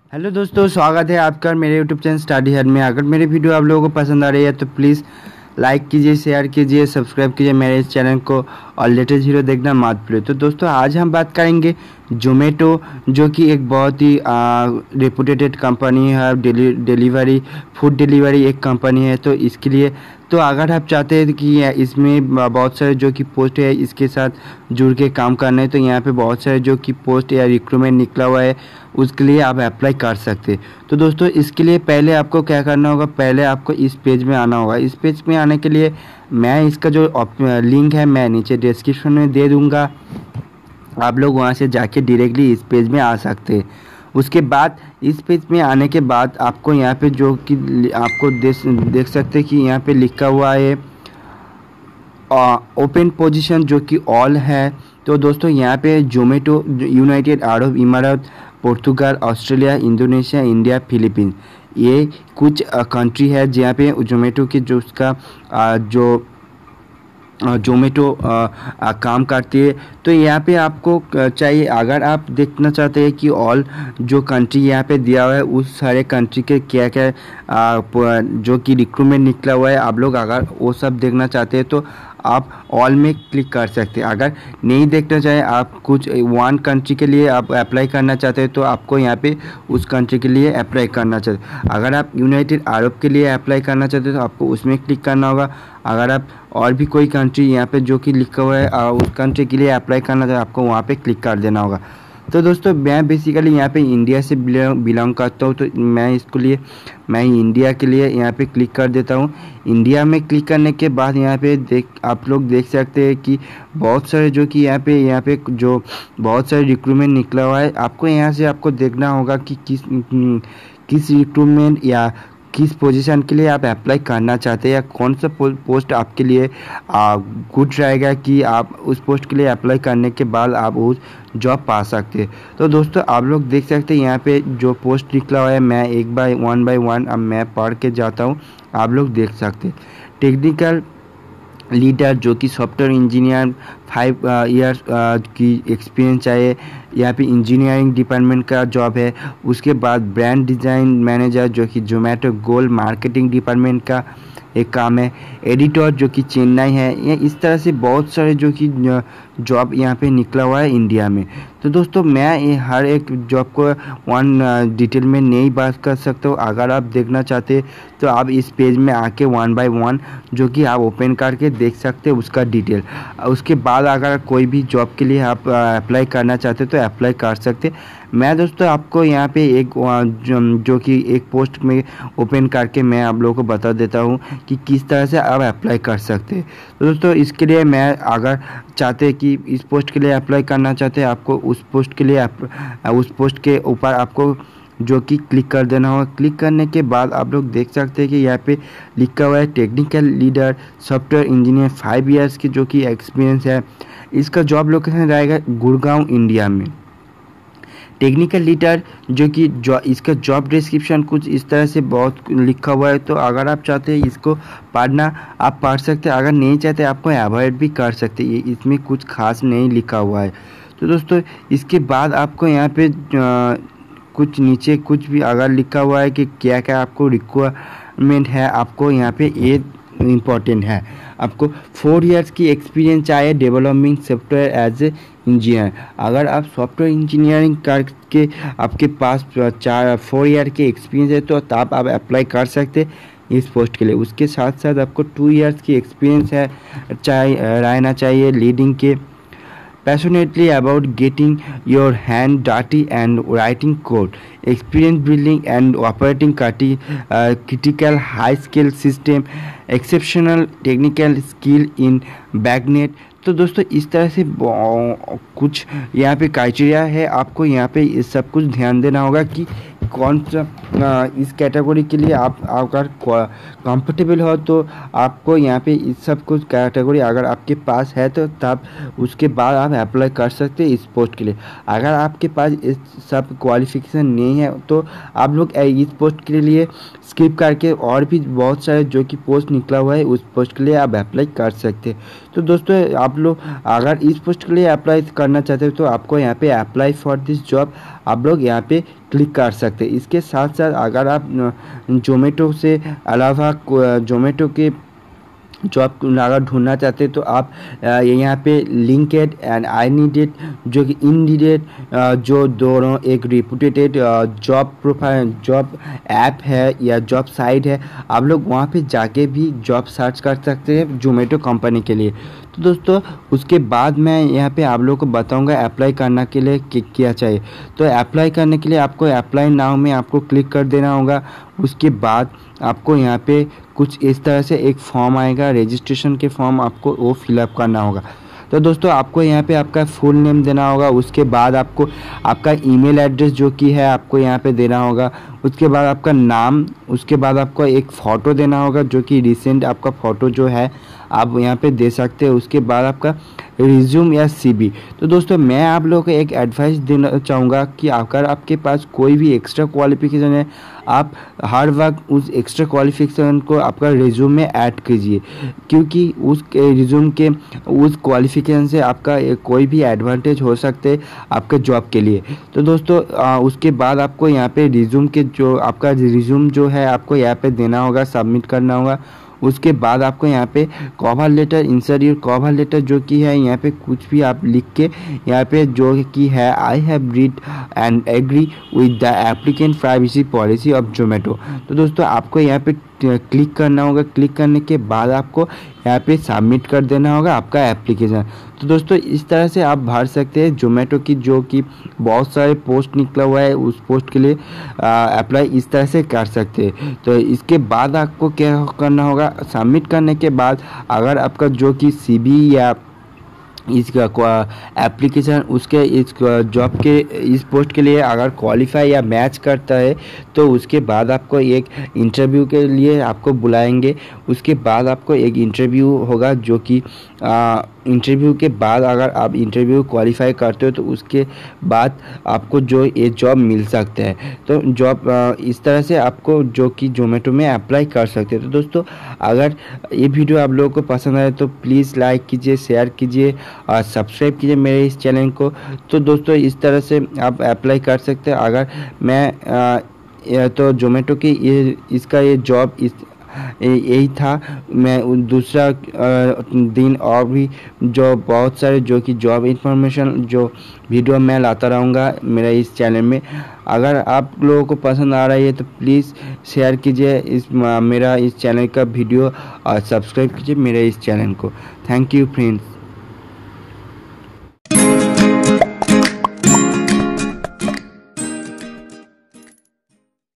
Hello दोस्तों, स्वागत है आपका मेरे यूट्यूब चैनल स्टडी हर में। अगर मेरी वीडियो आप लोगों को पसंद आ रही है तो प्लीज़ लाइक कीजिए, शेयर कीजिए, सब्सक्राइब कीजिए मेरे इस चैनल को और लेटेस्ट वीडियो देखना मत भूलिए। तो दोस्तों आज हम बात करेंगे जोमेटो, जो कि एक बहुत ही रेपुटेटेड कंपनी है, डिलीवरी फूड डिलीवरी एक कंपनी है। तो इसके लिए तो अगर आप चाहते हैं कि इसमें बहुत सारे जो कि पोस्ट है इसके साथ जुड़ के काम करना है, तो यहाँ पे बहुत सारे जो कि पोस्ट या रिक्रूटमेंट निकला हुआ है, उसके लिए आप अप्लाई कर सकते हैं। तो दोस्तों इसके लिए पहले आपको क्या करना होगा, पहले आपको इस पेज में आना होगा। इस पेज में आने के लिए मैं इसका जो लिंक है मैं नीचे डिस्क्रिप्शन में दे दूँगा, आप लोग वहाँ से जाके डायरेक्टली इस पेज में आ सकते हैं। उसके बाद इस पेज में आने के बाद आपको यहाँ पे जो कि आपको देख सकते हैं कि यहाँ पे लिखा हुआ है ओपन पोजीशन, जो कि ऑल है। तो दोस्तों यहाँ पे Zomato United Arab Emirates, Portugal, Australia, Indonesia, India, Philippines, ये कुछ कंट्री है जहाँ पे जोमेटो के जो उसका जो जोमेटो काम करती है। तो यहाँ पे आपको चाहिए, अगर आप देखना चाहते हैं कि ऑल जो कंट्री यहाँ पे दिया हुआ है उस सारे कंट्री के क्या क्या जो कि रिक्रूटमेंट निकला हुआ है, आप लोग अगर वो सब देखना चाहते हैं तो आप ऑल में क्लिक कर सकते हैं। अगर नहीं देखना चाहें, आप कुछ वन कंट्री के लिए आप अप्लाई करना चाहते हैं तो आपको यहाँ पे उस कंट्री के लिए अप्लाई करना चाहिए। अगर आप यूनाइटेड अरब के लिए अप्लाई करना चाहते हैं तो आपको उसमें क्लिक करना होगा। अगर आप और भी कोई कंट्री यहाँ पे जो कि लिखा हुआ है उस कंट्री के लिए अप्लाई करना चाहिए, आपको वहाँ पे क्लिक कर देना होगा। तो दोस्तों मैं बेसिकली यहाँ पे इंडिया से बिलोंग करता हूँ, तो मैं इंडिया के लिए यहाँ पे क्लिक कर देता हूँ। इंडिया में क्लिक करने के बाद यहाँ पे आप लोग देख सकते हैं कि बहुत सारे जो कि यहाँ पे जो बहुत सारे रिक्रूटमेंट निकला हुआ है। आपको यहाँ से आपको देखना होगा कि किस रिक्रूटमेंट या किस पोजीशन के लिए आप अप्लाई करना चाहते हैं, या कौन सा पोस्ट आपके लिए गुड रहेगा कि आप उस पोस्ट के लिए अप्लाई करने के बाद आप उस जॉब पा सकते हैं। तो दोस्तों आप लोग देख सकते हैं यहाँ पे जो पोस्ट निकला हुआ है, मैं वन बाय वन अब मैं पढ़ के जाता हूँ, आप लोग देख सकते हैं। टेक्निकल लीडर, जो कि सॉफ्टवेयर इंजीनियर, 5 इयर्स की एक्सपीरियंस चाहिए। यहाँ पे इंजीनियरिंग डिपार्टमेंट का जॉब है। उसके बाद ब्रांड डिज़ाइन मैनेजर, जो कि जोमेटो गोल्ड मार्केटिंग डिपार्टमेंट का एक काम है। एडिटर, जो कि चेन्नई है। ये इस तरह से बहुत सारे जो कि जॉब यहाँ पे निकला हुआ है इंडिया में। तो दोस्तों मैं ये हर एक जॉब को डिटेल में नहीं बात कर सकता हूँ। अगर आप देखना चाहते हैं तो आप इस पेज में आके वन बाय वन जो कि आप ओपन करके देख सकते हैं उसका डिटेल। उसके बाद अगर कोई भी जॉब के लिए आप अप्लाई करना चाहते तो अप्लाई कर सकते। मैं दोस्तों आपको यहाँ पे एक जो कि एक पोस्ट में ओपन करके मैं आप लोगों को बता देता हूँ कि किस तरह से आप अप्लाई कर सकते हैं। तो दोस्तों इसके लिए मैं अगर चाहते हैं कि इस पोस्ट के लिए अप्लाई करना चाहते हैं, आपको उस पोस्ट के लिए उस पोस्ट के ऊपर आपको जो कि क्लिक कर देना होगा। क्लिक करने के बाद आप लोग देख सकते हैं कि यहाँ पे लिखा हुआ है technical leader software engineer, 5 years की जो कि एक्सपीरियंस है। इसका जॉब लोकेशन रहेगा गुड़गांव, इंडिया में। टेक्निकल लीडर जो कि इसका जॉब डिस्क्रिप्शन कुछ इस तरह से बहुत लिखा हुआ है। तो अगर आप चाहते हैं इसको पढ़ना, आप पढ़ सकते हैं। अगर नहीं चाहते आपको अवॉइड भी कर सकते हैं, इसमें कुछ खास नहीं लिखा हुआ है। तो दोस्तों इसके बाद आपको यहाँ पे कुछ नीचे कुछ भी अगर लिखा हुआ है कि क्या क्या आपको रिक्वायरमेंट है, आपको यहाँ पे ये इम्पॉर्टेंट है, आपको 4 इयर्स की एक्सपीरियंस चाहिए developing software as a engineer. अगर आप सॉफ्टवेयर इंजीनियरिंग करके आपके पास 4 ईयर की एक्सपीरियंस है तो आप अप्लाई कर सकते इस पोस्ट के लिए। उसके साथ साथ आपको 2 इयर्स की एक्सपीरियंस है रहना चाहिए लीडिंग के, passionately about getting your hand dirty and writing code, experience building and operating critical high skill system, exceptional technical skill in backnet। तो दोस्तों इस तरह से कुछ यहाँ पे क्राइटेरिया है, आपको यहाँ पे इस सब कुछ ध्यान देना होगा कि कौन सा इस कैटेगरी के लिए आप अगर कंफर्टेबल हो तो आपको यहाँ पे इस सब कुछ कैटेगरी अगर आपके पास है तो तब उसके बाद आप अप्लाई कर सकते हैं इस पोस्ट के लिए। अगर आपके पास इस सब क्वालिफिकेशन नहीं है तो आप लोग इस पोस्ट के लिए स्किप करके और भी बहुत सारे जो कि पोस्ट निकला हुआ है उस पोस्ट के लिए आप अप्लाई कर सकते हैं। तो दोस्तों आप लोग अगर इस पोस्ट के लिए अप्लाई करना चाहते हो तो आपको यहाँ पे अप्लाई फॉर दिस जॉब आप लोग यहाँ पे क्लिक कर सकते हैं। इसके साथ साथ अगर आप जोमेटो से अलावा जोमेटो के जॉब अगर ढूंढना चाहते हैं तो आप यहाँ पे लिंक्डइन एंड iNeeded जो कि इनडीड जो दोनों एक reputed job profile job app है या जॉब साइट है, आप लोग वहाँ पे जाके भी जॉब सर्च कर सकते हैं जोमेटो कंपनी के लिए। तो दोस्तों उसके बाद मैं यहाँ पे आप लोगों को बताऊंगा अप्लाई करने के लिए क्या चाहिए। तो अप्लाई करने के लिए आपको अप्लाई नाउ में आपको क्लिक कर देना होगा। उसके बाद आपको यहाँ पे कुछ इस तरह से एक फॉर्म आएगा, रजिस्ट्रेशन के फॉर्म आपको वो फिलअप करना होगा। तो दोस्तों आपको यहाँ पे आपका फुल नेम देना होगा। उसके बाद आपको आपका ईमेल एड्रेस जो कि है आपको यहाँ पे देना होगा। उसके बाद आपका नाम, उसके बाद आपको एक फ़ोटो देना होगा जो कि रिसेंट आपका फ़ोटो जो है आप यहाँ पे दे सकते हैं। उसके बाद आपका रिज्यूम या सीवी। तो दोस्तों मैं आप लोगों को एक एडवाइस देना चाहूँगा कि अगर आपके पास कोई भी एक्स्ट्रा क्वालिफिकेशन है, आप हर वक्त उस एक्स्ट्रा क्वालिफिकेशन को आपका रिज्यूम में ऐड कीजिए, क्योंकि उस रिज्यूम के उस क्वालिफिकेशन से आपका कोई भी एडवांटेज हो सकते हैं आपके जॉब के लिए। तो दोस्तों उसके बाद आपको यहाँ पे रिज्यूम के जो आपका रिज्यूम जो है आपको यहाँ पे देना होगा, सबमिट करना होगा। उसके बाद आपको यहाँ पे cover letter, insert your cover letter जो कि है यहाँ पे कुछ भी आप लिख के यहाँ पे जो कि है I have read and agree with the applicant privacy policy of Zomato. तो दोस्तों आपको यहाँ पे क्लिक करना होगा। क्लिक करने के बाद आपको यहाँ पे सबमिट कर देना होगा आपका एप्लीकेशन। तो दोस्तों इस तरह से आप भर सकते हैं जोमेटो की जो कि बहुत सारे पोस्ट निकला हुआ है, उस पोस्ट के लिए अप्लाई इस तरह से कर सकते हैं। तो इसके बाद आपको क्या करना होगा, सबमिट करने के बाद अगर आपका जो कि सीवी या इसका एप्लीकेशन उसके इस जॉब के इस पोस्ट के लिए अगर क्वालिफाई या मैच करता है तो उसके बाद आपको एक इंटरव्यू के लिए आपको बुलाएंगे। उसके बाद आपको एक इंटरव्यू होगा जो कि इंटरव्यू के बाद अगर आप इंटरव्यू क्वालिफाई करते हो तो उसके बाद आपको जो ये जॉब मिल सकता है। तो जॉब इस तरह से आपको जो कि जोमेटो में अप्लाई कर सकते हैं। तो दोस्तों अगर ये वीडियो आप लोगों को पसंद आए तो प्लीज़ लाइक कीजिए, शेयर कीजिए और सब्सक्राइब कीजिए मेरे इस चैनल को। तो दोस्तों इस तरह से आप अप्लाई कर सकते हैं। अगर मैं तो जोमेटो की इसका ये जॉब यही था। मैं दूसरा दिन और भी जो बहुत सारे जो कि जॉब इंफॉर्मेशन जो वीडियो मैं लाता रहूँगा मेरे इस चैनल में। अगर आप लोगों को पसंद आ रही है तो प्लीज़ शेयर कीजिए मेरा इस चैनल का वीडियो और सब्सक्राइब कीजिए मेरे इस चैनल को। Thank you friends.